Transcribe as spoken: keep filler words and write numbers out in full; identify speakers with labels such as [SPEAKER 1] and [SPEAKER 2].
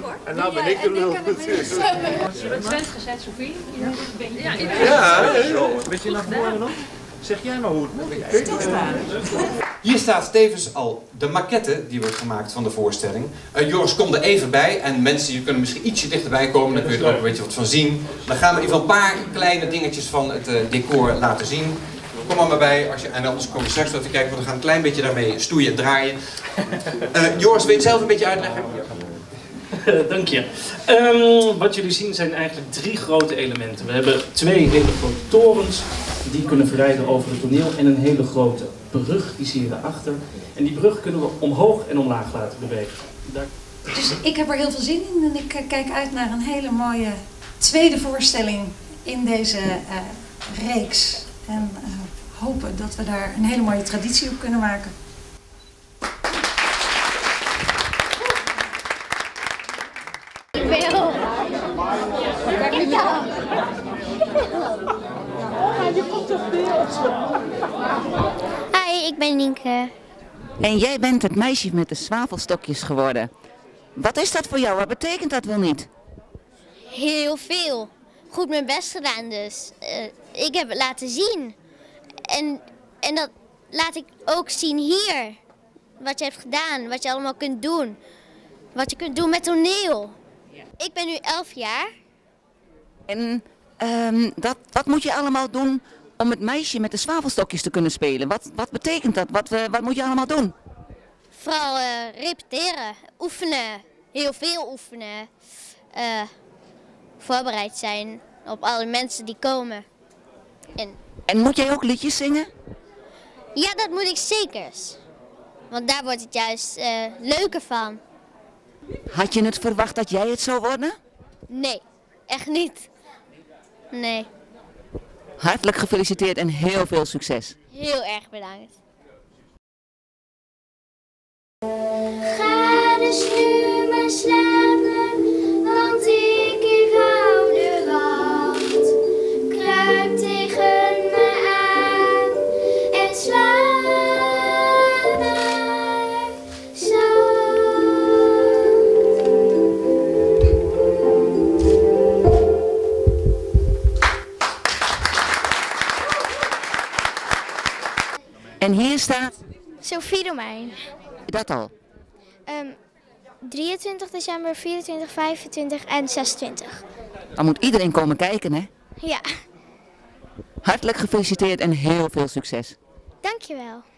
[SPEAKER 1] hoor.
[SPEAKER 2] En nou ben ik de lul.
[SPEAKER 3] Twents gezet, Sophie. Ja,
[SPEAKER 2] ja. Weet je naar voren nog? Zeg jij maar hoe het
[SPEAKER 4] Hier staat tevens al de maquette die wordt gemaakt van de voorstelling. Uh, Joris, kom er even bij en mensen die kunnen misschien ietsje dichterbij komen, dan kun je er ook een beetje wat van zien. Dan gaan we even een paar kleine dingetjes van het uh, decor laten zien. Kom er maar bij, als je, en anders komen we straks nog te kijken, want we gaan een klein beetje daarmee stoeien en draaien. Uh, Joris, wil je het zelf een beetje uitleggen?
[SPEAKER 5] Dank je. Um, wat jullie zien zijn eigenlijk drie grote elementen. We hebben twee hele grote torens die kunnen verrijden over het toneel en een hele grote brug, die zie je daarachter. En die brug kunnen we omhoog en omlaag laten bewegen. Daar...
[SPEAKER 1] Dus ik heb er heel veel zin in en ik uh, kijk uit naar een hele mooie tweede voorstelling in deze uh, reeks. En uh, hopen dat we daar een hele mooie traditie op kunnen maken.
[SPEAKER 6] Hi, ik ben Nienke.
[SPEAKER 7] En jij bent het meisje met de zwavelstokjes geworden. Wat is dat voor jou? Wat betekent dat wel niet?
[SPEAKER 6] Heel veel. Goed mijn best gedaan dus. Uh, ik heb het laten zien. En, en dat laat ik ook zien hier. Wat je hebt gedaan, wat je allemaal kunt doen. Wat je kunt doen met toneel. Ik ben nu elf jaar.
[SPEAKER 7] En um, dat, wat moet je allemaal doen om het meisje met de zwavelstokjes te kunnen spelen? Wat, wat betekent dat? Wat, uh, wat moet je allemaal doen?
[SPEAKER 6] Vooral uh, repeteren, oefenen, heel veel oefenen. Uh, voorbereid zijn op alle mensen die komen. En,
[SPEAKER 7] en moet jij ook liedjes zingen?
[SPEAKER 6] Ja, dat moet ik zeker. Want daar wordt het juist uh, leuker van.
[SPEAKER 7] Had je het verwacht dat jij het zou worden?
[SPEAKER 6] Nee, echt niet. Nee.
[SPEAKER 7] Hartelijk gefeliciteerd en heel veel succes.
[SPEAKER 6] Heel erg bedankt. Ga dus nu maar slapen, want ik, ik hou de wacht. Kruip tegen me aan en slaap maar zacht.
[SPEAKER 7] En hier staat...
[SPEAKER 6] Sophie Domein.
[SPEAKER 7] Dat al?
[SPEAKER 6] Um, drieëntwintig december, vierentwintig, vijfentwintig en zesentwintig.
[SPEAKER 7] Dan moet iedereen komen kijken, hè?
[SPEAKER 6] Ja.
[SPEAKER 7] Hartelijk gefeliciteerd en heel veel succes.
[SPEAKER 6] Dankjewel.